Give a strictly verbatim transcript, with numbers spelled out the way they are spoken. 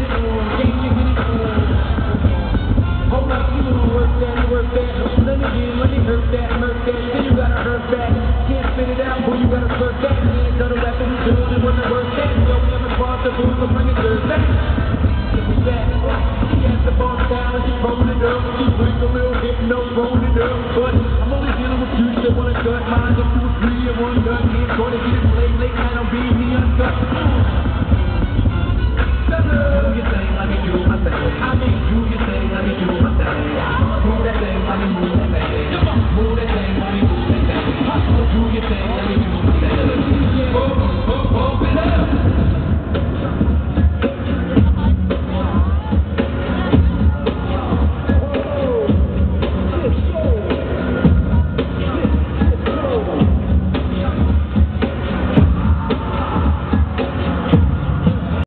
it on, can't you get it on? Hold up, you wanna work that, work that. Let me get, let me hurt that, hurt that. Then you gotta hurt back. Can't spit it out, boy, you gotta hurt that. Hands on the weapon, doing it when the work that. Yo, I'm responsible for bringing dirt back.